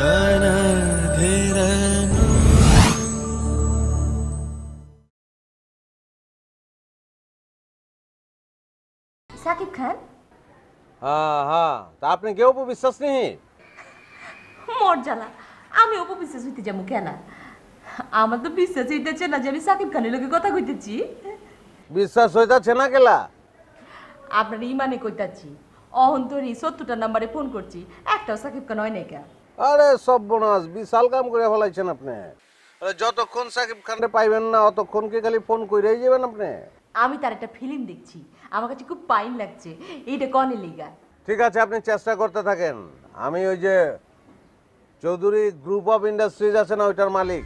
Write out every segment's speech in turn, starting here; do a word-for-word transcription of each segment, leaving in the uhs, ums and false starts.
সাকিব খান হ্যাঁ হ্যাঁ তা আপনি কেউ বিশ্বাস নেই মর্যালা আমি অপবিশ্বাস হইতে যাবো কেন আমার তো বিশ্বাস হইতেছে না যে আমি সাকিব খানের লোকে কথা কইতেছি বিশ্বাস হইতাছে না কেলা আপনার ইমানে কইতাছি অহন্তরি সত্তরটা নাম্বারে ফোন করছি একটাও সাকিব খান হয় নাই কে আরে সব বোনাস বিশাল কাম করে ফেলাইছেন আপনি যতক্ষণ সাকিব খানরে পাইবেন না অতক্ষণ কি খালি ফোন কইরাই যাবেন আপনি আমি তার একটা ফিল্ম দেখছি আমার কাছে খুব পাইন লাগছে এইটা কনে লিগা ঠিক আছে আপনি চেষ্টা করতে থাকেন আমি ওই যে চৌধুরী গ্রুপ অফ ইন্ডাস্ট্রিজ আছে না ওইটার মালিক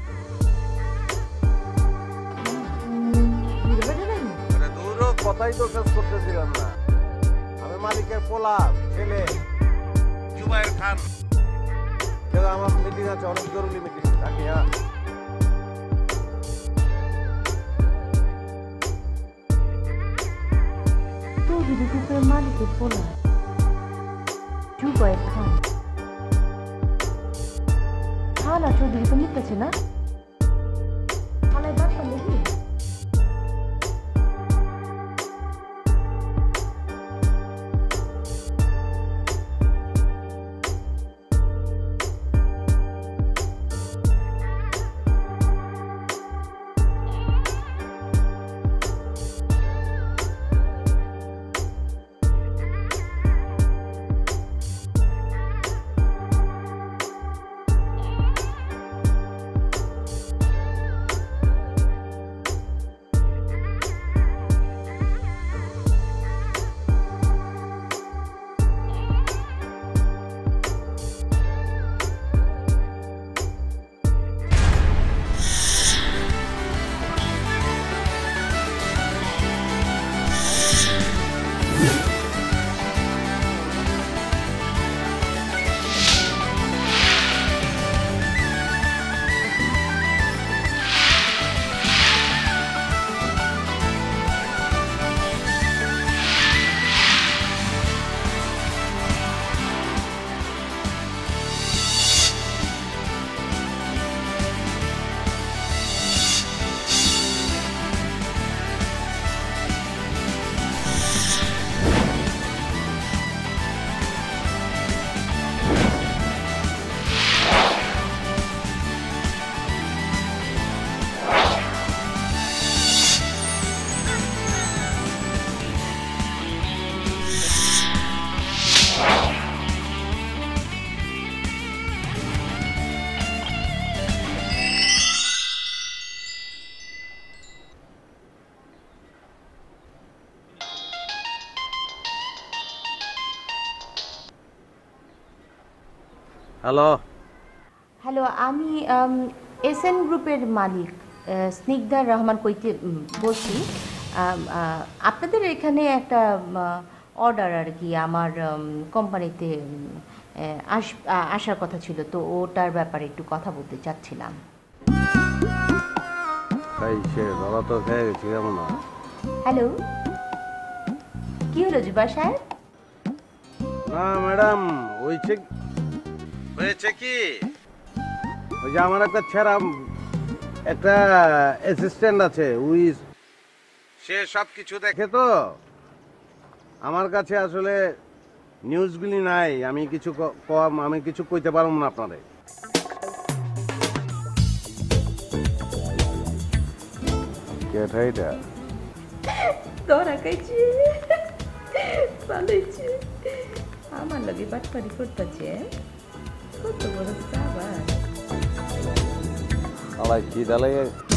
দূরও কথাই তো শেষ করতেছিলাম না আমি মালিকের পোলা ছেলে জুবায়ের খান আমার মিটিং আছে অনেক জরুরি মিটিং থাকি হ্যাঁ চৌধুরী গ্রুপের মালিকের পোলা জুবায়ের খান খালা চৌধুরী তো মিথ্যাছে না খালায় বাদ পারলে কি হ্যালো হ্যালো আমি এসএন গ্রুপের মালিক স্নিগ্ধা রহমান কইতে বলছি আপনাদের এখানে একটা অর্ডার আর কি আমার কোম্পানিতে আস আসার কথা ছিল তো ওটার ব্যাপারে একটু কথা বলতে চাচ্ছিলাম হ্যালো কি হলো জুবা সাহেব না ম্যাডাম হয়েছে হয়েছে কি ওই যে আমার একটা ছেড়া একটা অ্যাসিস্ট্যান্ট আছে উই সে সব কিছু দেখে তো আমার কাছে আসলে নিউজগুলি নাই আমি কিছু কম আমি কিছু কইতে পারবো না আপনারে কেটা এটা তোরা কাইছি পালাইছি আমার লগে বাটপারি করতেছে কত বড় সাবাস আলাই কি দালাই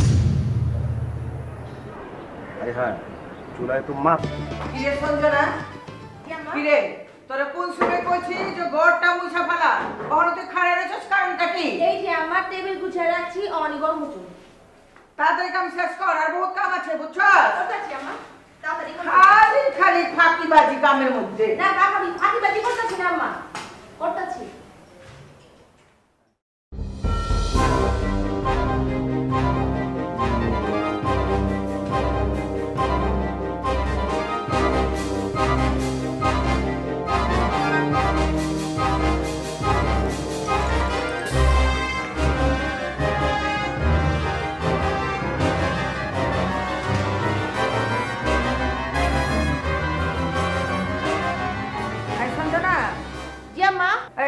আই হ্যাঁ চুলাই তো মাছ কিরে সঞ্জনা কিরে তোরা কোন সময় কইছি যে ঘরটা মুছা ফেলা ওখানে তুই খাড়া রেছস কারণটা কি এই যে আমার টেবিল গুছিয়ে রাখছি অনেক গরম হচ্ছে তাড়াতাড়ি কাম শেষ কর আর বহুত কাম আছে বুঝছস করতেছি আমার তাড়াতাড়ি খালি খালি ফাঁকিবাজি কামের মধ্যে না বাবা আমি ফাঁকিবাজি করতেছি না আম্মা করতেছি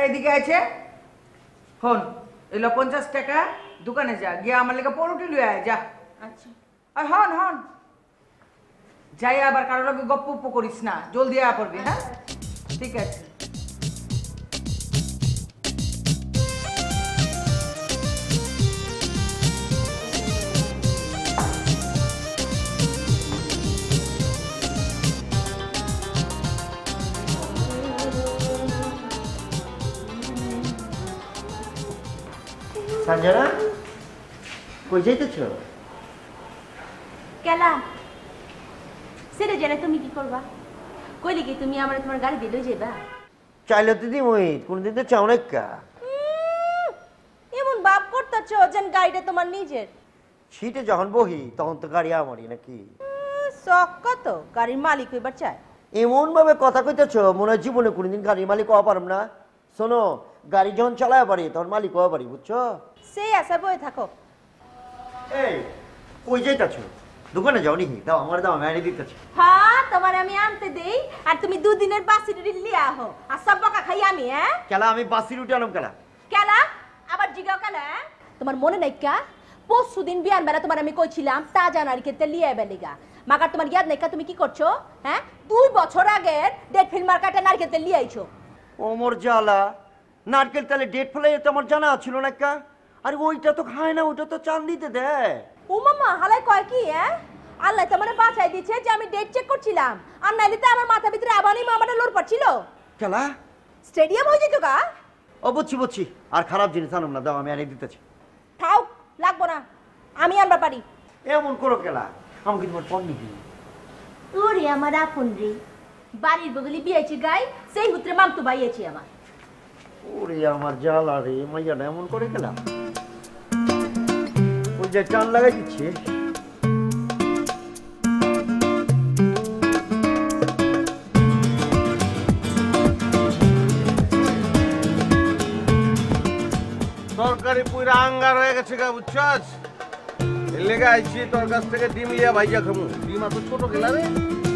এদিকে আছে হন এলো পঞ্চাশ টাকা দোকানে যা গিয়ে আমার লেগে পরোটি লুয়ে আয় যা আচ্ছা আর হন হন যাই আবার কারোর লগে গপ্প উপ্প করিস না জলদি আয়া পড়বি হ্যাঁ ঠিক আছে সঞ্জনা কই যাইতেছ? কেলা সেটা জেনে তুমি কি করবা? কইলি কি তুমি আমার তোমার গাড়ি দিয়ে লই যাইবা? চাইলে তো দি মই কোনদিন তো চাও না কা এমন ভাব করতেছ যেন গাড়িটা তোমার নিজের। সিটে যখন বহি তখন তো গাড়ি আমারই নাকি? শখ কত গাড়ির মালিক হইবার চায়? এমন ভাবে কথা কইতেছ মনে হয় জীবনে কোনদিন গাড়ির মালিক হওয়া পারম না। শোনো, গাড়ি যখন চালায় পারি তখন মালিক হওয়া পারি, বুঝছো? সেই আশা বই থাকো। এই কই যাইতেছ? দোকানে যাও নাকি? দাও আমার দাও, আমি আনি দিতেছি। হ্যাঁ তোমার আমি আনতে দেই আর তুমি দুদিনের বাসি রুটি লিয়ে আহো আর সব বকা খাই আমি। হ্যাঁ কেলা আমি বাসি রুটি আনম কেলা? কেলা আবার জিগাও কেলা? তোমার মনে নাই কা পরশু দিন বিয়ান বেলা তোমার আমি কইছিলাম তাজা নারকেল তেল লিয়ে আইবা লিগা, মাগার তোমার ইয়াদ নাই কা? তুমি কি করছো? হ্যাঁ দুই বছর আগের ডেট ফিল্ম মার্কেটে নারকেল তেল লিয়ে আইছো। ওমর জালা, নারকেল তেলে ডেট ফেলে তো আমার জানা ছিল না কা? আরে ওইটা তো খায় না, ওইটা তো চান দিতে দেয়। ও মামা হালাই কয় কি? হ্যাঁ আল্লাহ তোমারে বাঁচাই দিয়েছে যে আমি ডেট চেক করছিলাম, আর নাইলে তো আমার মাথা ভিতরে আবানি মামাটা লোর পড়ছিল। কেলা স্টেডিয়াম হয়ে যেত কা? ও বুঝছি বুঝছি, আর খারাপ জিনিস আনুম না, দাও আমি আনি দিতেছি। থাও লাগবো না, আমি আনবা পারি। এমন করো কেলা, আমাকে তোমার পণ্য দিই। ওরে আমার আপন রে, বাড়ির বগলি বিয়েছি গাই সেই সূত্রে মামতো বাইয়েছি আমার। ওরে আমার জ্বালা রে, মাইয়াটা এমন করে গেলাম। ওই যে চান লাগাই দিচ্ছে। তরকারি পুরা আঙ্গার হয়ে গেছে গা, বুঝছস? এর লেগে আইছি তোর কাছ থেকে ডিম লিয়া ভাইজা খামু। ডিম এত ছোট গেলা রে,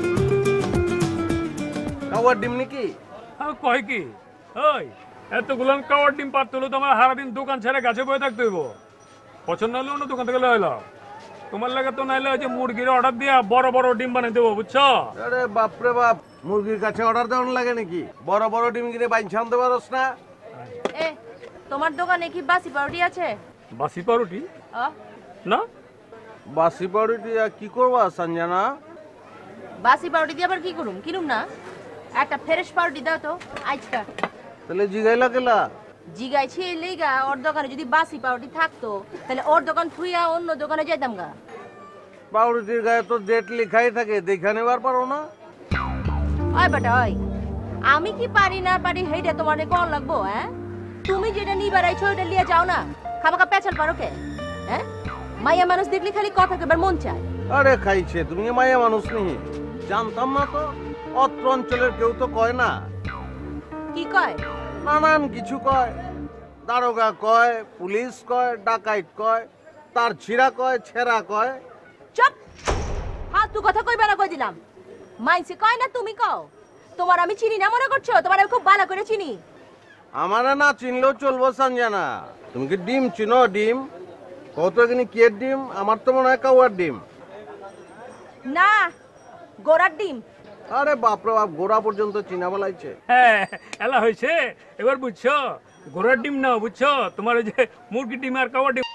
কাওয়ার ডিম নাকি? আর কয় কি ওই এতগুলান কাওয়ার ডিম পাত হলো তোমার সারাদিন দোকান ছেড়ে গাছে বয়ে থাকতে হইব। পছন্দ হলে অন্য দোকান থেকে লইল। তোমার লাগে তো নাইলে ওই যে মুরগির অর্ডার দিয়া বড় বড় ডিম বানাই দেবো, বুঝছো? আরে বাপরে বাপ, মুরগির কাছে অর্ডার দেওয়ার লাগে নাকি? বড় বড় ডিম কিনে বাইন আনতে পারস না? এ তোমার দোকানে কি বাসি পাউরুটি আছে? বাসি পাউরুটি আ? না? বাসি পাউরুটি আর কি করবা সঞ্জনা? বাসি পাউরুটি দিয়ে আবার কি করুম? কিনুম না, একটা ফ্রেশ পাউরুটি দাও তো আজকা। তাহলে জিগাইলা কেলা? জিগাইছি এই লেগা ওর দোকানে যদি বাসি পাউরুটি থাকতো তাহলে ওর দোকান থুইয়া অন্য দোকানে যাইতাম গা। পাউরুটির গায়ে তো ডেট লেখাই থাকে, দেখা নেবার পারো না? ওই বেটা ওই, আমি কি পারি না পারি সেইটা তোমার কোন লাগবো? হ্যাঁ তুমি যেটা নিবার আইছো ওটা লিয়ে যাও না, খামাখা পেছাল পারো কে? হ্যাঁ মাইয়া মানুষ দেখলে খালি কথা কইবার মন চায়। আরে খাইছে, তুমি কি মায়া মানুষ নেই? জানতাম না তো। অত্র অঞ্চলের কেউ তো কয় না, কি কয়? নানান কিছু কয়। দারোগা কয়, পুলিশ কয়, ডাকাইত কয়, তার ছিঁড়া কয়, ছেঁড়া কয়। চুপ, ফালতু কথা কইবা না কই দিলাম। মাইসে কয় না তুমি কও? তোমার আমি চিনি না মনে করছো? তোমার আমি খুব ভালো করে চিনি। আমারে না চিনলেও চলবো সঞ্জনা। তুমি কি ডিম চিনো? ডিম কত এখানে কে ডিম? আমার তো মনে হয় কাওয়ার ডিম। না, গোড়ার ডিম। আরে বাপরে বাপ, গোড়া পর্যন্ত চিনা বলাইছে। হ্যাঁ এলা হয়েছে এবার, বুঝছো? ঘোড়ার ডিম না, বুঝছো? তোমার ওই যে মুরগির ডিম আর কাওয়ার ডিম।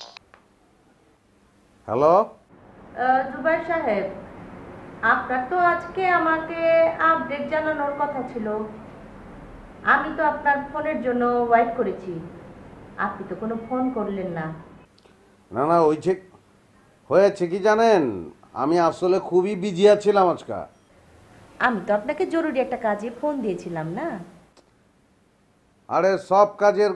হ্যালো জুবাইর সাহেব, আপনার তো আজকে আমাকে আপডেট জানানোর কথা ছিল। আমি তো আপনার ফোনের জন্য ওয়েট করেছি, আপনি তো কোনো ফোন করলেন না। না না, হয়েছে হয়েছে কি জানেন, আমি আসলে খুবই বিজি আছিলাম আজকে। আমি তো আপনাকে জরুরি একটা কাজে ফোন দিয়েছিলাম না? আরে সব কাজের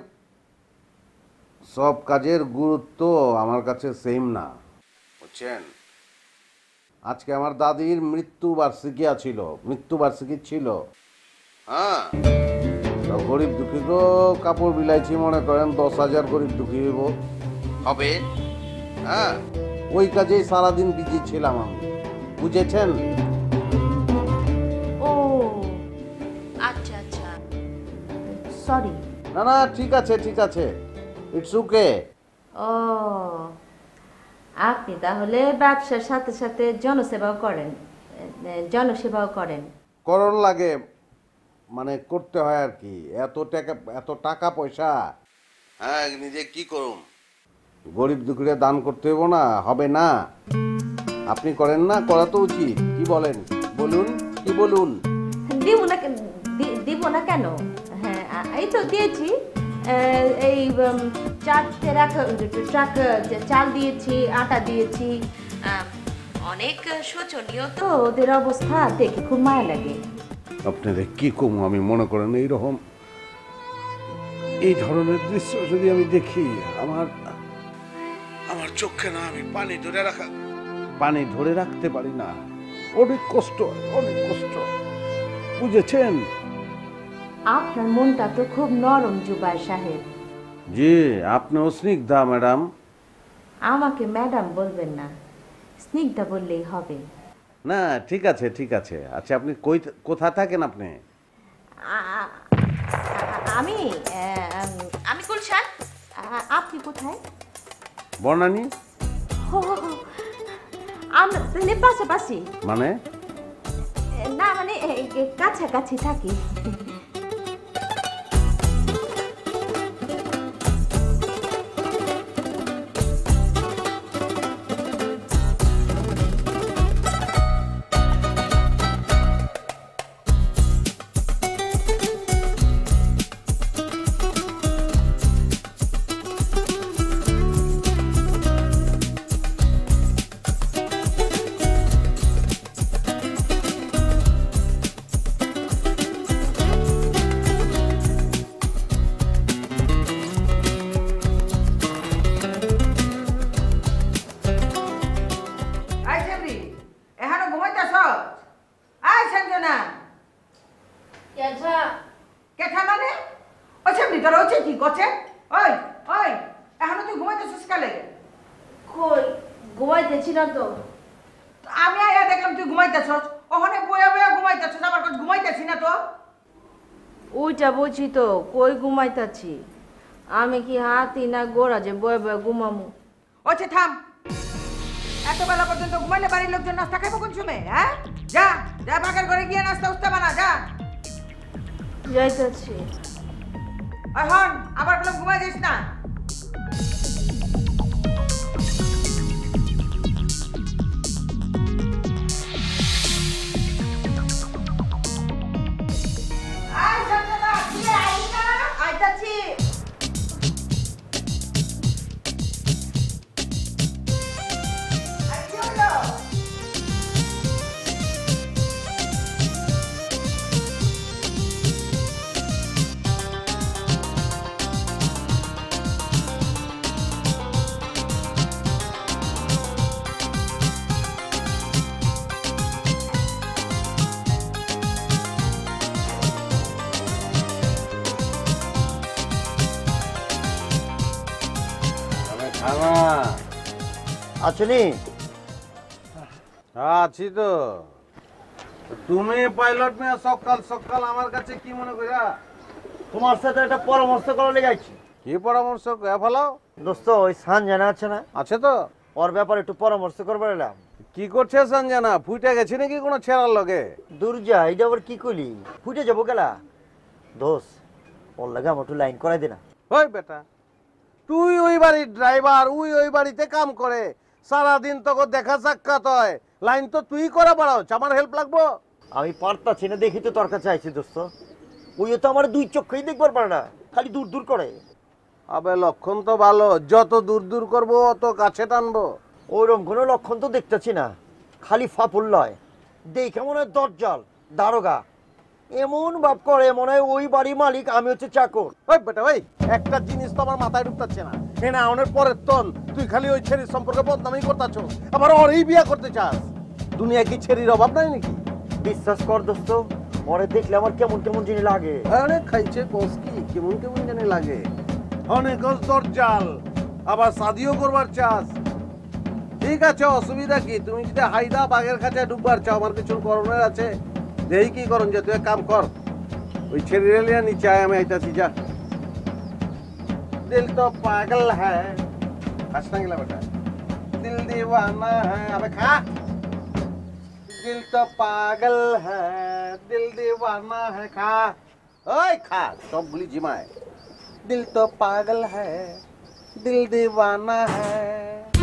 সব কাজের গুরুত্ব আমার কাছে সেম না, বুঝছেন? আজকে আমার দাদির মৃত্যু বার্ষিকী ছিল, মৃত্যু বার্ষিকী ছিল। হ্যাঁ, তো গরিব দুঃখী তো কাপড় বিলাইছি, মনে করেন দশ হাজার গরিব দুঃখী হইব হবে। হ্যাঁ, ওই কাজেই সারাদিন বিজি ছিলাম আমি, বুঝেছেন? ও আচ্ছা আচ্ছা, সরি। না না ঠিক আছে ঠিক আছে, ইটস ওকে। ও, আপনি তাহলে ব্যবসার সাথে সাথে জনসেবাও করেন, জনসেবাও করেন। করণ লাগে, মানে করতে হয় আর কি। এত টাকা এত টাকা পয়সা, হ্যাঁ নিজে কি করুম, গরিব দুঃখীরা দান করতে হইব না, হবে না? আপনি করেন না, করা তো উচিত। কি বলেন বলুন, কি বলুন? দিব না কেন, দি- দিব না কেন? হ্যাঁ, আ- এই তো দিয়েছি। আহ, এই উম, চার ট্রাক ট্রাক চাল দিয়েছি, আটা দিয়েছি। আহ, অনেক শোচনীয় তো ওদের অবস্থা, দেখে খুব মায়া লাগে। আপনাদের কি কম, আমি মনে করেন এইরকম এই ধরনের দৃশ্য যদি আমি দেখি, আমার আমার চোখে না আমি পানি ধরে রাখা পানি ধরে রাখতে পারি না। অনেক কষ্ট, অনেক কষ্ট, বুঝেছেন? আপনার মনটা তো খুব নরম জুবাই সাহেব। জি, আপনিও স্নিগ্ধা ম্যাডাম। আমাকে ম্যাডাম বলবেন না, স্নিগ্ধা বললেই হবে। না ঠিক আছে ঠিক আছে। আচ্ছা আপনি কই কোথায় থাকেন আপনি? আ- আ- আমি আহ, আমি গুলশান। আ- আপনি কোথায়? বর্ণানী। হো, হো, হো। আমরা তাহলে পাশাপাশি, মানে? না মানে এ, এ, কাছাকাছি থাকি। আই সেমরি এখানে ঘুমাইতেছ? আই সঞ্জনা, কেঠা মানে? ও সেমরি তোর হচ্ছে কি করছে? ওই ওই এখনো তুই ঘুমাইতেছিস কালে? কই ঘুমাইতেছি না তো। আমি আয়া দেখলাম তুই ঘুমাইতেছস, ওখানে বয়া বয়া ঘুমাইতেছস, আবার কই ঘুমাইতেছি না তো? ওইটা বুঝি তো, কই ঘুমাইতাছি? আমি কি হাতি না গোড়া যে বয়ে বয়ে ঘুমামু? ওছে থাম, এত বেলা পর্যন্ত ঘুমাইলে বাড়ির লোকজন নাস্তা খাইবো কোন সময়? হ্যাঁ যা যা, ভাগের ঘরে গিয়ে নাস্তা উস্তা বানা যা। যাইতাছি। আর হন আবার বললাম ঘুমাই যাস না। আয় সঞ্জনা, কি রে, আইস না? আইতাছি। আয়, কি হলো? আমি খানা আছনি? আছি তো। তুমি পাইলট মেয়ে সকাল সকাল আমার কাছে কি মনে করিয়া? তোমার সাথে একটা পরামর্শ করা লেগে আছি। কি পরামর্শ কয়া ফেলাও? দোস্ত, ওই সান জানা আছে না, আছে তো। ওর ব্যাপারে একটু পরামর্শ করবার এলাম। কি করছে সঞ্জনা? ফুটে গেছে নাকি কোনো ছেড়ার লগে? দূর যা, এইটা আবার কি করলি? ফুটে যাবো গেলা। দোষ, ওর লাগে আমার একটু লাইন করাই দে না। ওই বেটা, তুই ওই বাড়ির ড্রাইভার, উই ওই বাড়িতে কাম করে, সারাদিন তোকে দেখা সাক্ষাৎ হয়, লাইন তো তুই করা বাড়াও, আমার হেল্প লাগবো? আমি পারতাছি না দেখি তো তোর কাছে আইছি দোস্ত। ওইও তো আমার দুই চোখেই দেখবার পারে না, খালি দূর দূর করে। আবে লক্ষণ তো ভালো, যত দূর দূর করবো অত কাছে টানবো। ওইরকম কোনো লক্ষণ তো দেখতেছি না, খালি ফাপুল লয়। দেখে মনে হয় দরজাল দারোগা, এমন ভাব করে মনে হয় ওই বাড়ি মালিক, আমি হচ্ছে চাকর। ওই বেটা ওই, একটা জিনিস তো আমার মাথায় ঢুকতাছে না। হ্যাঁ না, অনেক পরের তন তুই খালি ওই ছেড়ির সম্পর্কে বদনামি করতেছ, আবার ওরই বিয়া করতে চাস। দুনিয়া কি ছেড়ির অভাব নাই নাকি? বিশ্বাস কর দোস্ত, পরে দেখলে আমার কেমন কেমন জিনিস লাগে। অনেক খাইছে কোস কি, কেমন কেমন জানি লাগে। অনেক দরজাল, আবার শাদিও করবার চাস। ঠিক আছে, অসুবিধা কি? তুমি যদি হাইদা বাঘের কাছে ডুববার চাও, আমার কিছু করণের আছে। দেই কি করণ যে তুই এক কাম কর, ওই ছেড়ে লিয়া নিচে আয়, আমি আইতাছি যা। দিল তো পাগল হ্যায়, খাস না গেলা বেটা, দিল দিওয়ানা হ্যায়, আবে খা। দিল তো পাগল হ্যায়, দিল দিওয়ানা হ্যায়, খা ওই খা, সবগুলি জিমায়। দিল তো পাগল হ্যায়, দিল দিওয়ানা হ্যায়।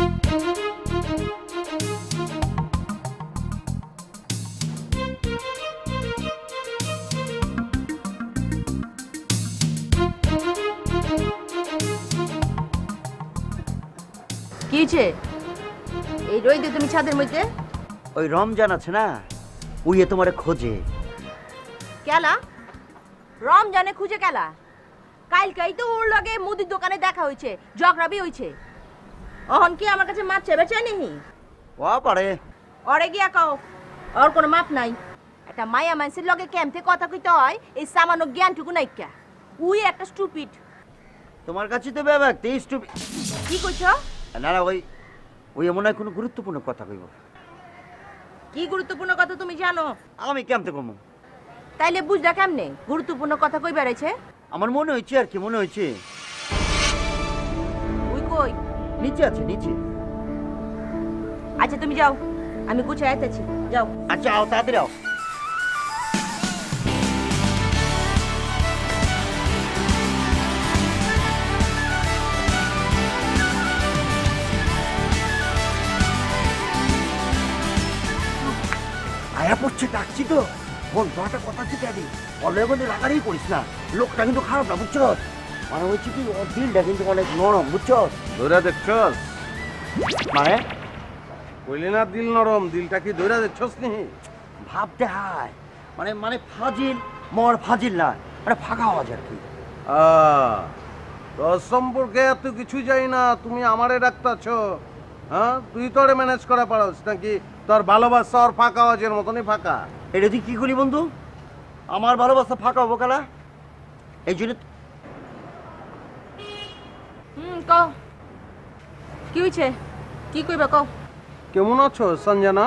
কি হয়েছে এই রোদে তুমি ছাদের মধ্যে? ওই রমজান আছে না, ওই তোমারে খোঁজে। কেলা রমজানে খুঁজে কেলা? কালকেই তো ওর লগে মুদির দোকানে দেখা হয়েছে, ঝগড়াবি হয়েছে। অহন কি আমার কাছে মাপ চেবে চাই নেই? ও পারে অরে গিয়া কও, ওর কোনো মাপ নাই। একটা মায়া মানুষের লগে কেমতে কথা কইতে হয় এই সামান্য জ্ঞানটুকু নাইকা। উই একটা স্টুপিড। তোমার কাছে তো ব্যাপার তেইশ টু কি কইছ? না না, ওই ওই এমন হয় কোনো গুরুত্বপূর্ণ কথা কইব। কি গুরুত্বপূর্ণ কথা তুমি জানো? আমি কেমতে কমু? তাইলে বুঝলা কেমনে গুরুত্বপূর্ণ কথা কই বেড়াইছে? আমার মনে হয়েছে আর কি, মনে হয়েছে। উই কই? নিচে আছে, নিচে। আচ্ছা তুমি যাও, আমি গুছিয়ে আইতেছি, যাও। আচ্ছা আও, তাড়াতাড়ি আও। আয়া পড়ছে, ডাকছি তো। বল একটা কথা আছে ক্যাদি, অলরেডি কিন্তু রাগারেই করিস না। লোকটা কিন্তু খারাপ না, বুঝছ? মানে হচ্ছে কি, ওর দিলটা কিন্তু অনেক নরম, বুঝছ? ধৈরা দেখছস? মানে কইলি না দিল নরম, দিলটা কি ধৈরা দেখছস নি? ভাব দেখায়, মানে মানে ফাজিল মর ফাজিল না, মানে ফাঁকা আওয়াজ আর কি। আহ, তোর সম্পর্কে এত কিছু জানি না, তুমি আমারে ডাকতাছ? হ্যাঁ, তুই তোরে ম্যানেজ করা পারস নাকি? তোর ভালোবাসা ওর ফাঁকা আওয়াজের মতনই ফাঁকা। এটা তুই কি করি বন্ধু? আমার ভালোবাসা ফাঁকা হবো কালা? এই জন্য হুম কও, কি হইছে? কি কইবা কও? কেমন আছো সঞ্জনা?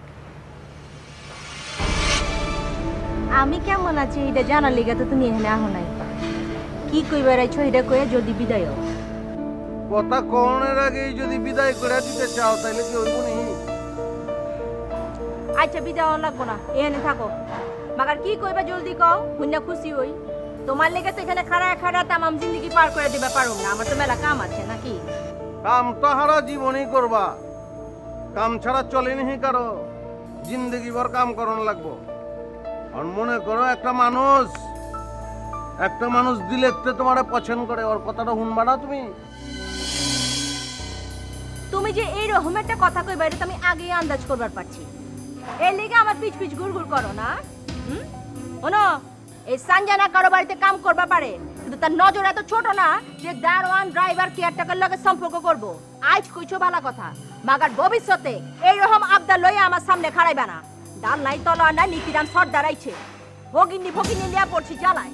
আমি কেমন আছি এটা জানার লিগা তো তুমি এখানে আহো নাই। কি কই বেড়াইছো এটা কয়ে যদি বিদায় হও। কথা কনের আগেই যদি বিদায় করে দিতে চাও তাহলে কি হইব নি? আচ্ছা বিদায় হওয়া লাগবো না, এখানে থাকো। মাগার কি কইবা জলদি কও, হুন্না খুশি হই। তোমার লেগে তো এখানে খাড়া খাড়া তামাম জিন্দগি পার করে দিবা পারুম না, আমার তো মেলা কাম আছে নাকি? কাম তো হারা জীবনই করবা, কাম ছাড়া চলেনি কারো, জিন্দগি ভর কাম করন লাগবো। আর মনে করো একটা মানুষ একটা মানুষ দিলে তোমার পছন্দ করে, ওর কথাটা শুনবা না তুমি? তুমি যে এইরকম একটা কথা কইবা এটা তো আমি আগেই আন্দাজ করবার পারছি। এর লেগে আমার পিছ পিছ ঘুরঘুর করো না। হুম শোনো, এই সঞ্জনা কারো বাড়িতে কাম করবা পারে, কিন্তু তার নজর এত ছোট না যে দারোয়ান ড্রাইভার কেয়ারটেকার লগে সম্পর্ক করব। আজ কইছো ভালো কথা, মাগার ভবিষ্যতে এইরকম আবদার লইয়া আমার সামনে খাড়াইবা না। ডাল নাই তলা নাই, নীতিরাম সর্দার আইছে, ভগিনী ভগিনী লিয়া পড়ছি জ্বালায়।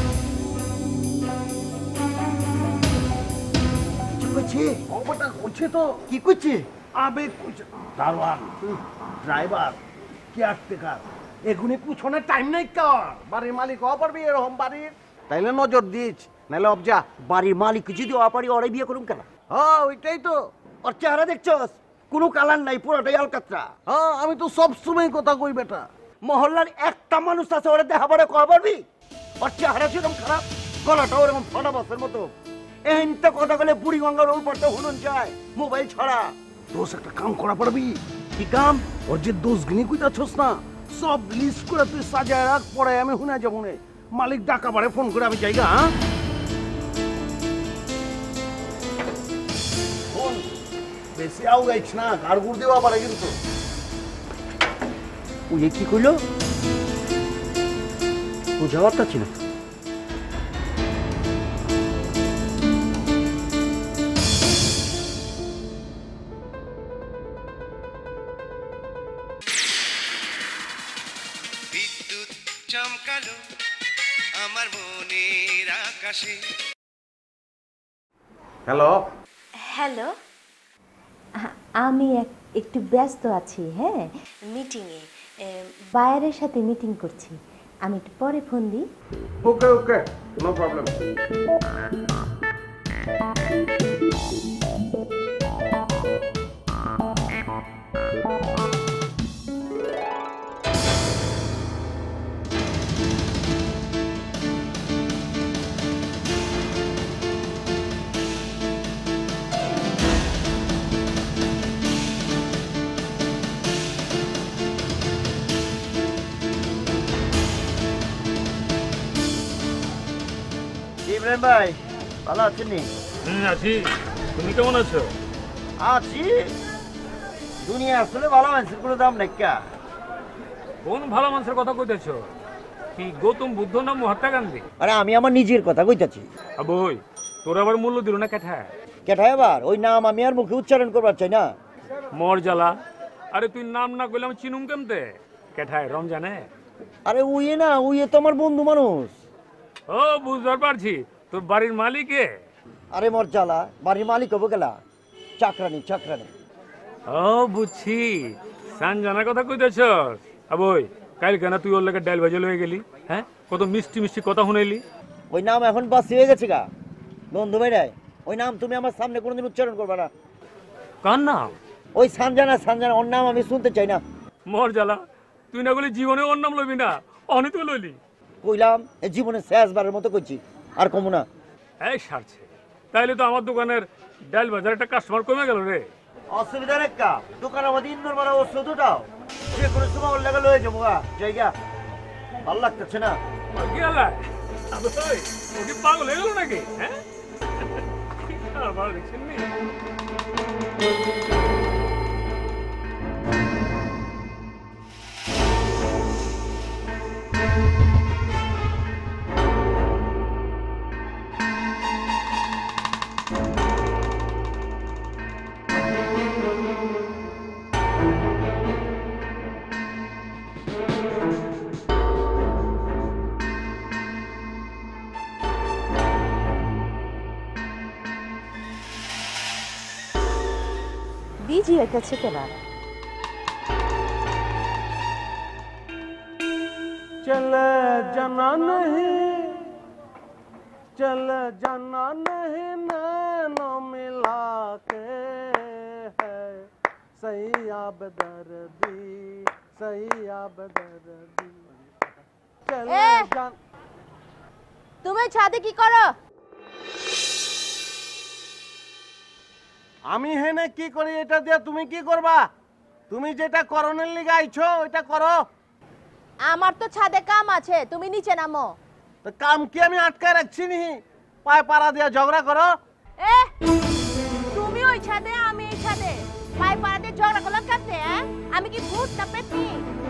কি করছি? খবরটা করছে তো কি করছি? আবেগ করছে। দারোয়ান, ড্রাইভার, কেয়ারটেকার, এগুলি পুছনে টাইম নাই কার। বাড়ির মালিক হওয়া পারবি এরকম বাড়ির, তাইলে নজর দিস, নাইলে অবজা। বাড়ির মালিক যদি অপারি ওরাই বিয়ে করুন কেন? হ্যাঁ ওইটাই তো। ওর চেহারা দেখছস? কোনো কালার নাই, পুরোটাই আলকাতরা। হ্যাঁ আমি তো সব সময় কথা কই বেটা। মহল্লার একটা মানুষ আছে ওরা দেখা পরে কয়া পারবি? ওর চেহারা সেরকম খারাপ, গলাটা ওরকম ফাটা বাসের মতো। এনটা কথা বলে বুড়ি গঙ্গার ওই পড়তে হুনুন যায় মোবাইল ছড়া। দোষ একটা কাম করা পারবি? কি কাম? ওর যে দোষ গিনি কইতাছস না, সব লিস্ট করে তুই সাজায় রাখ, পরে আমি হুনা যাবো নে। মালিক ডাকা পারে ফোন করে আমি যাইগা। হ্যাঁ ফোন বেশি আউ গাইছ না, গাড়গুড় দেওয়া পারে কিন্তু। ওই কি কইলো বুঝা পারতাছি না। বিদ্যুৎ চমকালো আমার মনের আকাশে। হ্যালো হ্যালো, আমি একটু ব্যস্ত আছি। হ্যাঁ মিটিংয়ে, বাইরের সাথে মিটিং করছি। আমি একটু পরে ফোন দিই। Okay okay, no problem. Ibrahim ভাই ভালো আছেন নি? হুম আছি, তুমি কেমন আছো? আছি। দুনিয়া আসলে ভালো মানুষের কোনো দাম নাই কা। কোন ভালো মানুষের কথা কইতেছো? কি গৌতম বুদ্ধ না মহাত্মা গান্ধী? আরে আমি আমার নিজের কথা কইতাছি। আবই তোর আবার মূল্য দিল না কেঠা? কেটা এবার ওই নাম আমি আর মুখে উচ্চারণ করবার চাই না। মর জ্বালা। আরে তুই নাম না কইলাম চিনুম কেমতে? কেঠায় রমজানে? আরে উইয়ে না, উইয়ে তো আমার বন্ধু মানুষ। ও বুঝতে পারছি, তোর বাড়ির মালিকে? আরে মোর জ্বালা, বাড়ির মালিক হবো গেলা, চাকরানি চাকরানি। ও বুঝছি, সান জানার কথা কইতেছ। আবই কাল কেন তুই ওর লেগে ডাইল ভাজা লয়ে গেলি? হ্যাঁ, কত মিষ্টি মিষ্টি কথা শুনাইলি। ওই নাম এখন বাসি হয়ে গেছে গা বন্ধু ভাইরাই। ওই নাম তুমি আমার সামনে কোনোদিন উচ্চারণ করবে না। কার নাম? ওই সানজানা সানজানা, ওর নাম আমি শুনতে চাই না। মর জ্বালা, তুই না বলি জীবনে ওর নাম লইবি না, অনি তুই লইলি। কইলাম এই জীবনে শেষবারের মতো কইছি, আর কমু না। এই সারছে, তাইলে তো আমার দোকানের ডাল বাজার একটা কাস্টমার কমে গেল রে। অসুবিধা রেখা দোকান আমাদের ইন্দোর মারা ওষুধ উঠাও, যে কোনো সময় ওর লেগে লয়ে যাবো গা জায়গা। ভালো লাগতেছে না। কি আল্লাহ, ও কি পাগল হয়ে গেল নাকি? হ্যাঁ আবার দেখছেন নি? বিজি হইতেছে কেনা? चल जाना नहीं, चल जाना नहीं, नैनो मिला के है सैयाब दर्दी, सैयाब दर्दी। चल ए! जान। তুমি ছাদে কি করো? আমি হেনে কি করি এটা দিয়ে তুমি কি করবা? তুমি যেটা করণের লিগে আইছো ওইটা করো। আমার তো ছাদে কাম আছে, তুমি নিচে নামো। তো কাম কি আমি আটকায় রাখছি নি? পায়ে পাড়া দিয়ে ঝগড়া করো। এ তুমি ওই ছাদে, আমি এই ছাদে, পাই পাড়াতে ঝগড়া করলাম কাছে? আমি কি ভূত না পেতনি?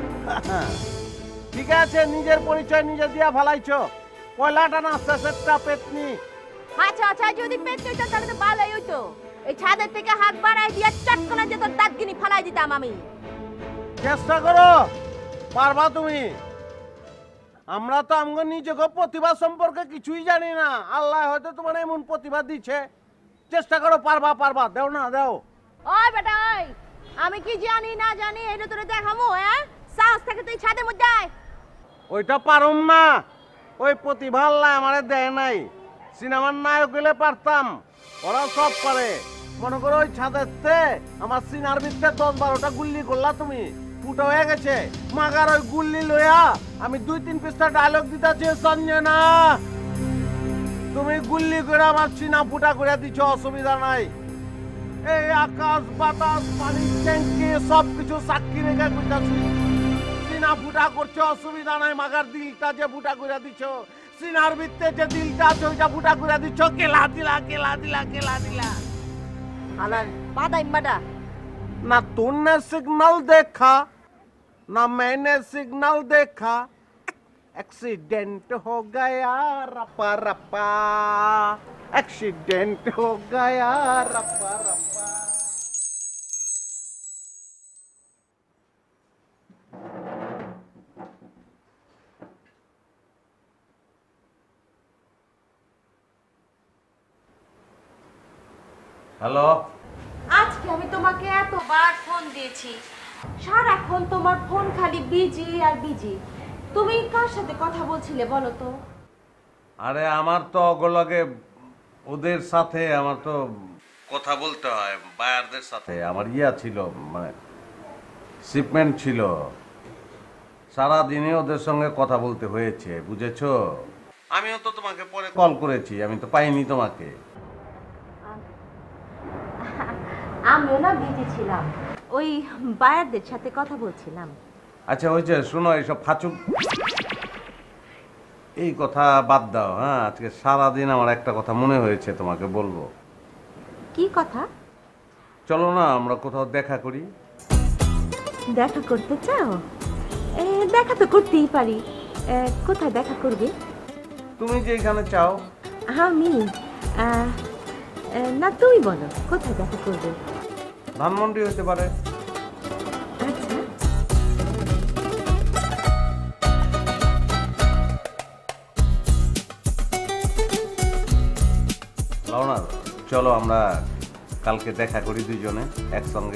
ঠিক আছে, নিজের পরিচয় নিজে দিয়া ফেলাইছো। পয়লাটা না শেষেরটা পেতনি। আচ্ছা আচ্ছা, যদি পেতনি হইতো তাহলে তো ভালোই হইতো। এই ছাদের থেকে হাত বাড়াই দিয়া চটকনা যে তোর দাঁতগিনি ফালাই দিতাম আমি। চেষ্টা করো, পারবা তুমি। আমরা তো আমগো নিজেকে প্রতিভা সম্পর্কে কিছুই জানি না। আল্লাহ হয়তো তোমার এমন প্রতিভা দিচ্ছে। চেষ্টা করো, পারবা পারবা। দেও না দেও। ওই বেটা ওই, আমি কি জানি না জানি এটা তোরে দেখামু? হ্যাঁ, সাহস থেকে তুই ছাদের মধ্যে আয়। ওইটা পারুম না, ওই প্রতিভা আল্লাহ আমারে দেয় নাই। সিনেমার নায়ক হইলে পারতাম, ওরা সব পারে। মনে করো ওই ছাদেতে আমার সিনার ভিতরে দশ বারোটা গুল্লি করলা তুমি, ফুটো হয়ে গেছে। মাগার ওই গুল্লি লইয়া আমি দুই তিন পৃষ্ঠা ডায়লগ দিতেছি। সঞ্জনা তুমি গুল্লি করে আমার সিনা ফুটা করে দিচ্ছ, অসুবিধা নাই। এই আকাশ বাতাস পানি ট্যাঙ্কি সব কিছু সাক্ষী রেখে কইতাছি। সিনা ফুটা করছো, অসুবিধা নাই। মাগার দিলটা যে ফুটা করে দিচ্ছ, সিনার ভিতরে যে দিলটা আছে ওইটা ফুটা করে দিচ্ছ। কেলা দিলা কেলা দিলা কেলা দিলা। আলার বাদা ইম্মাডা ना तूने सिग्नल देखा ना मैंने सिग्नल देखा, एक्सीडेंट हो गया रपा रपा, एक्सीडेंट हो गया रपा रपा। हेलो, আজকে আমি তোমাকে এতবার ফোন দিয়েছি, সারাক্ষণ তোমার ফোন খালি বিজি আর বিজি। তুমি কার সাথে কথা বলছিলে বলো তো? আরে আমার তো অগলগে ওদের সাথে আমার তো কথা বলতে হয়, বায়ারদের সাথে আমার ইয়া ছিল, মানে শিপমেন্ট ছিল, সারা দিনে ওদের সঙ্গে কথা বলতে হয়েছে, বুঝেছো? আমিও তো তোমাকে পরে কল করেছি, আমি তো পাইনি তোমাকে। আমিও না বিজি ছিলাম, ওই বায়ারদের সাথে কথা বলছিলাম। আচ্ছা হয়েছে, শোনো এইসব ফাচুক এই কথা বাদ দাও। হ্যাঁ, আজকে সারাদিন আমার একটা কথা মনে হয়েছে, তোমাকে বলবো। কি কথা? চলো না আমরা কোথাও দেখা করি। দেখা করতে চাও? এ, দেখা তো করতেই পারি। এ, কোথায় দেখা করবে? তুমি যেখানে চাও। আমি আহ, এ, না তুমি বলো কোথায় দেখা করবে? ধানমন্ডি হতে পারে। আচ্ছা, লাউনা, চলো আমরা কালকে দেখা করি দুজনে একসঙ্গে।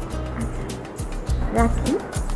রাখি।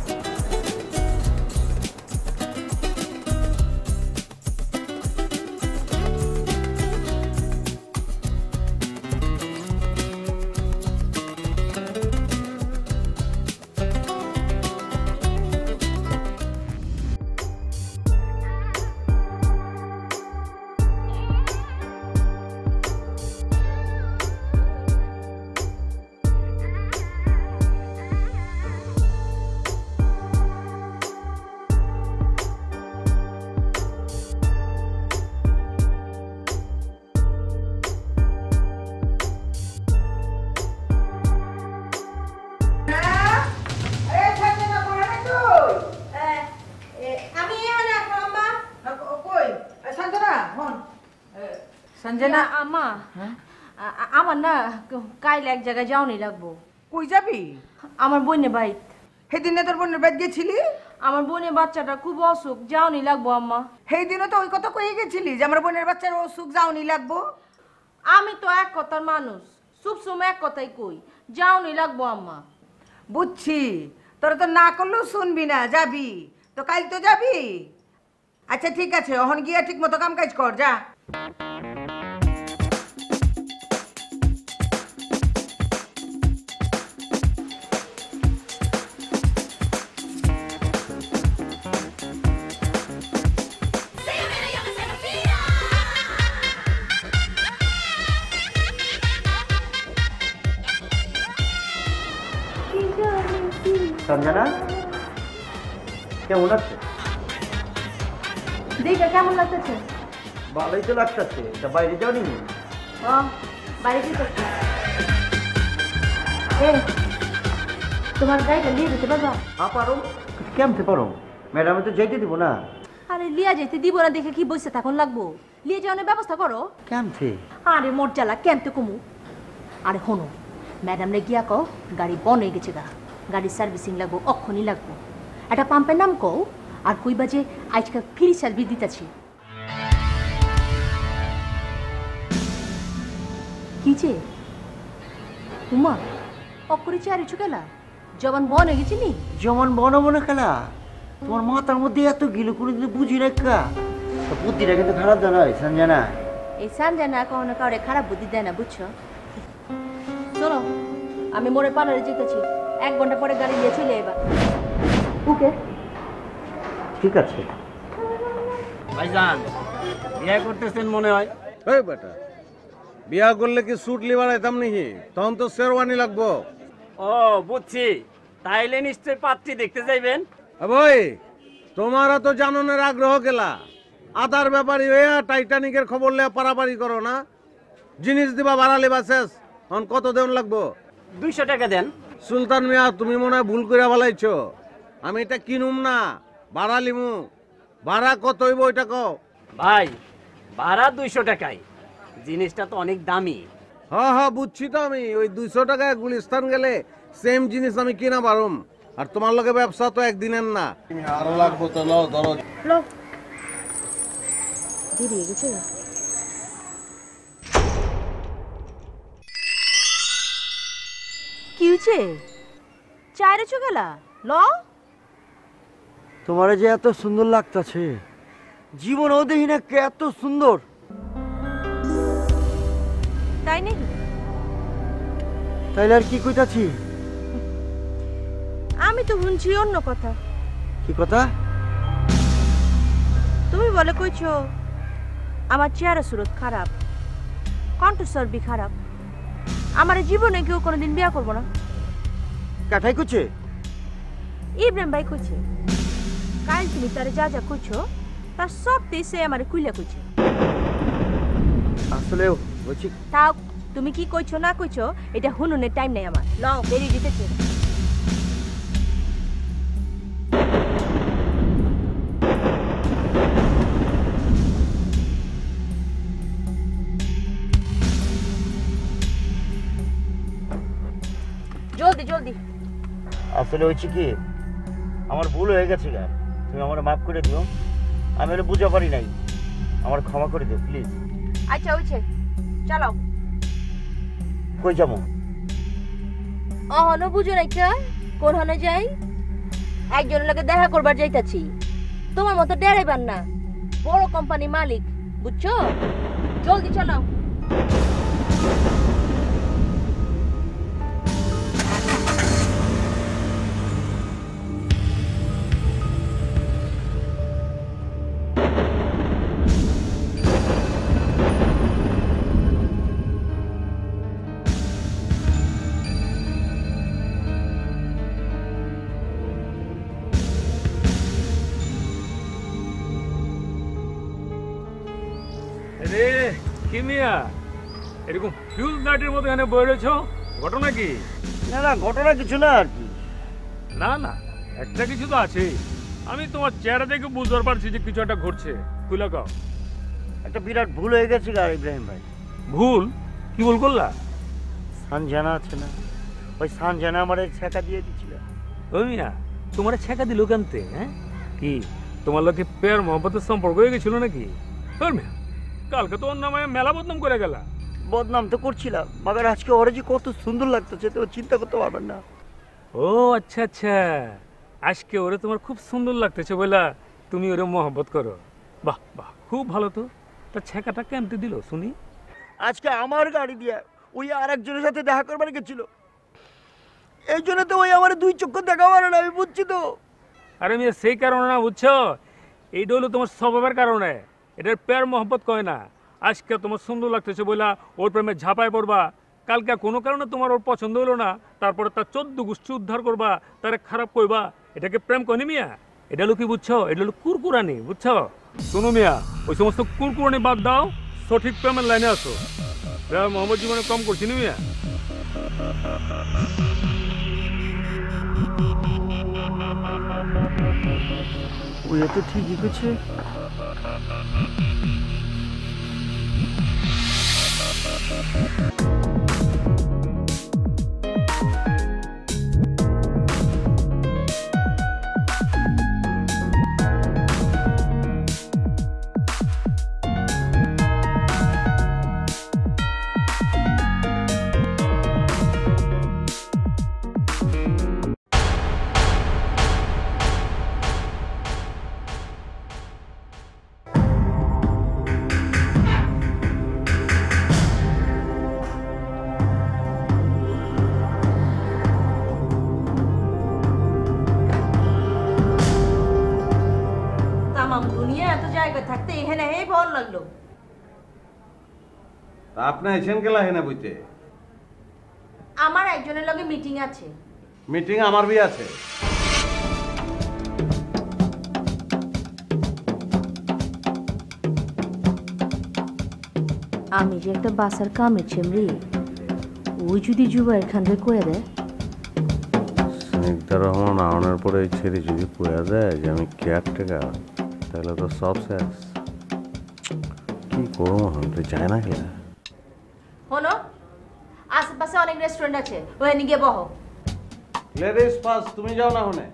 সঞ্জনা, আমা আমার না কাইল এক জায়গায় যাওনি লাগবো। কই যাবি? আমার বোনের বাড়ি। সেদিনে তোর বোনের বাড়ি গেছিলি? আমার বোনের বাচ্চাটা খুব অসুখ, যাওনি লাগবো আম্মা। সেই দিনও তো ওই কথা কয়ে গেছিলি যে আমার বোনের বাচ্চার অসুখ, যাওনি লাগবো। আমি তো এক কথার মানুষ, সবসময় এক কথাই কই, যাওনি লাগবো আম্মা। বুঝছি, তোরা তো না করলেও শুনবি না, যাবি তো, কাল তো যাবি। আচ্ছা ঠিক আছে, অহন গিয়া ঠিক মতো কাম কাজ কর, যা। সঞ্জনা, কেমন আছে? দেখে কেমন লাগতেছে? ভালোই তো লাগতেছে। তা বাইরে যাওনি? ও বাড়ি যেতেছি। এ তোমার গাড়িটা নিয়ে যেতে পারবা? হ্যাঁ পারো। কেমতে পারো? ম্যাডামে তো যেতে দিব না। আরে লিয়া যেতে দিব না দেখে কি বসে থাকুন লাগবো, লিয়ে যাওয়ার ব্যবস্থা করো। কেমতে? আরে মোট জ্বালা কেমতে কমু। আরে শোনো, ম্যাডাম রে গিয়া কও গাড়ি বন হয়ে গেছে, গা গাড়ির সার্ভিসিং লাগবো, অক্ষণই লাগবো। একটা পাম্পের নাম কও, আর কই বাজে আজকাল ফ্রি সার্ভিস দিতেছি। কি যে উমা অক্ষরে চারিছু গেলা, জবান বন হয়ে গেছিলি। যেমন বনো বনো খেলা, তোমার মাথার মধ্যে এত গিলো করে দিলে বুঝি না কা। তো বুদ্ধিটা কিন্তু খারাপ জানাই সঞ্জনা। এই সানজানা কখনো কাউরে খারাপ বুদ্ধি দেয় না, বুঝছো? শোনো, আমি মোড়ে পার্লারে যেতেছি, এক ঘন্টা পরে গাড়ি নিয়ে চলে এবার। ওকে ঠিক আছে। ভাইজান বিয়ে করতেছেন মনে হয়? এই বেটা, বিয়া করলে কি স্যুট লিবার আইতাম নাকি? তখন তো শেরওয়ানি লাগবো। ও বুঝছি, তাইলে নিশ্চয় পাত্রী দেখতে যাইবেন। ভাই, তোমারা তো জাননের আগ্রহ গেলা, আদার ব্যাপারী হইয়া টাইটানিকের খবর লিয়া পারাপারি করো না। জিনিস দিবা ভাড়া লিবা শেষ, এখন কত দেন লাগবো? দুইশো টাকা দেন। সুলতান মিয়া, তুমি মনে হয় ভুল করে ফেলাইছো। আমি এটা কিনুম না, ভাড়া লিমু। ভাড়া কত হইব ওইটা কও। ভাই ভাড়া দুইশো টাকাই, জিনিসটা তো অনেক দামি। হ্যাঁ হ্যাঁ বুঝছি তো, আমি ওই দুইশো টাকায় গুলিস্তান গেলে সেম জিনিস আমি কিনা পারুম। আর তোমার লগে ব্যবসা তো একদিনের না, আরো লাগবো তো। লও ধরো। লো দেরি হয়ে গেছে। কি হয়েছে? চাইরে চো গেলা ল তোমার যে এত সুন্দর লাগতাছে, জীবনও দেখি না কে এত সুন্দর। তাই নাকি? তাইলে আর কি কইতাছি? আমি তো শুনছি অন্য কথা। কি কথা? তুমি বলে কইছো আমার চেহারা সুরত খারাপ, কণ্ঠস্বর বি খারাপ, আমার জীবনে কেউ কোনোদিন বিয়া করবো না। কাঠাই কইছে? ইব্রাহিম ভাই কইছে। কাল তুমি তারে যা যা কইছো তার সব সে আমারে কুইলা কইছে। আসলে বলছি তাও তুমি কি কইছো না কইছো এটা হুনুনের টাইম নেই আমার। লও বেরিয়ে দিতেছে। জলদি জলদি। আসলে হয়েছে কি, আমার ভুল হয়ে গেছে গা, তুমি আমার মাফ করে দিও। আমি এটা বুঝতে পারি নাই, আমার ক্ষমা করে দিও প্লিজ। আচ্ছা হইছে, চলো। কই যাবো? অহনো বুঝো নাই কা কোন হনে যাই? একজনের লগে দেখা করবার যাইতাছি। তোমার মতো ডরাইবার না, বড় কোম্পানি মালিক, বুঝছো? জলদি চলো। রে কি মিয়া, এরকম ফিউজ লাইটের মতো এখানে বয়ে রয়েছ, ঘটনা কি? না না, ঘটনা কিছু না আর কি। না না, একটা কিছু তো আছে। আমি তোমার চেহারা দেখে বুঝতে পারছি যে কিছু একটা ঘটছে। খুলে কাও। একটা বিরাট ভুল হয়ে গেছে গা ইব্রাহিম ভাই। ভুল? কি ভুল করলা? সানজানা আছে না, ওই সানজানা আমার ছেঁকা দিয়ে দিচ্ছিল। ওই মিয়া, তোমার ছেঁকা দিল কেনতে? হ্যাঁ কি তোমার লোকে পেয়ার মহব্বতের সম্পর্ক হয়ে গেছিল নাকি? ওর মিয়া, কালকে তো ওর নামে মেলা বদনাম করে গেলা। বদনাম তো করছিলাম, মাগার আজকে ওরা যে কত সুন্দর লাগতেছে তো চিন্তা করতে পারবেন না। ও আচ্ছা আচ্ছা, আজকে ওরে তোমার খুব সুন্দর লাগতেছে বলে তুমি ওরে মহব্বত করো। বাহ বাহ, খুব ভালো তো। তা ছেঁকাটা কেমতে দিল শুনি? আজকে আমার গাড়ি দিয়ে ওই আর একজনের সাথে দেখা করবার গেছিল, এই জন্য তো ওই আমার দুই চক্ষু দেখা পারে না, আমি বুঝছি তো। আরে মেয়ে সেই কারণে না, বুঝছো? এইটা হলো তোমার স্বভাবের কারণে, এটার পেয়ার মহব্বত কয় না। আজকে তোমার সুন্দর লাগতেছে বলে ওর প্রেমে ঝাঁপায় পড়বা, কালকে কোনো কারণে তোমার ওর পছন্দ হলো না, তারপরে তার চোদ্দ গোষ্ঠী উদ্ধার করবা, তারে খারাপ কইবা, এটাকে প্রেম কয়নি মিয়া? এটা হলো কি বুঝছো? এটা হলো কুরকুরানি, বুঝছো? শোনো মিয়া, ওই সমস্ত কুরকুরানি বাদ দাও, সঠিক প্রেমের লাইনে আসো। প্রেম মোহাম্মদ জীবনে কম করছি না মিয়া। ওই তো ঠিকই করছে। থাকতে এখানে এই ভালো লাগলো। আপনি এসেন গেলা হেনা বইতে? আমার একজনের লগে মিটিং আছে। মিটিং আমার বি আছে। আমি যে একটা বাসার কামে ছেমরি, ওই যদি যুবা এখানে কয়ে দেয়, স্নিগ্ধা রহমান আওয়ানোর পরে এই ছেড়ে যদি কয়ে দেয় যে আমি কেয়ারটেকার, তাহলে তো সব শেষ। কি করবো হতে যায় না খেলা। হনো আশেপাশে অনেক রেস্টুরেন্ট আছে, ওখানে গিয়ে বহো। লেডিস ফার্স্ট, তুমি যাও না হনে।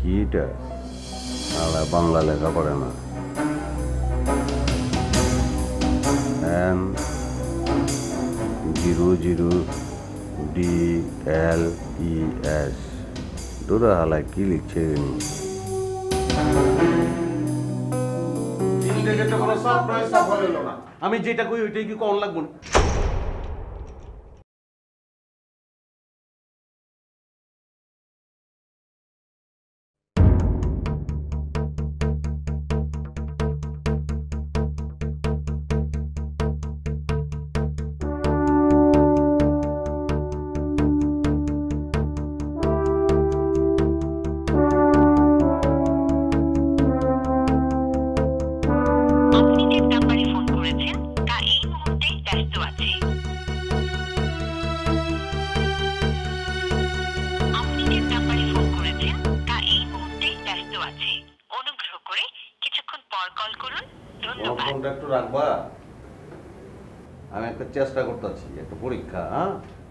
কি এটা আলা বাংলা লেখা পড়ে না N zero zero D L E S দুরা হালা কি লিখছে আমি যেটা কই ওইটাই কি কম লাগবো না ফোনটা একটু রাখবা আমি একটা চেষ্টা করতেছি একটা পরীক্ষা হ্যাঁ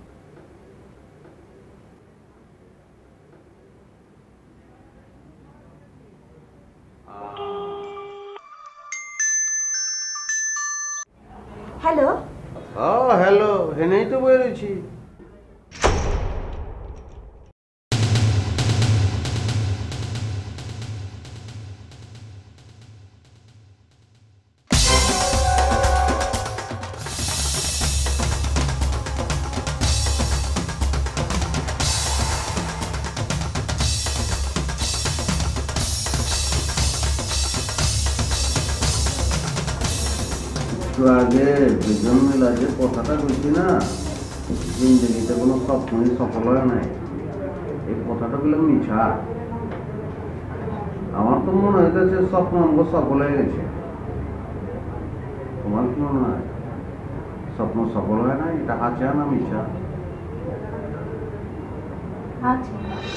হ্যালো হ্যাঁ হ্যালো হেনেই তো বই রয়েছি আগে দুজন মিলে যে কথাটা বলছি না জিন্দগিতে কোনো স্বপ্নই সফল হয় নাই এই কথাটা বললাম মিছা আমার তো মনে হইতেছে স্বপ্ন আমাকে সফল হয়ে গেছে তোমার কি মনে হয় স্বপ্ন সফল হয় না এটা আছে না মিছা আচ্ছা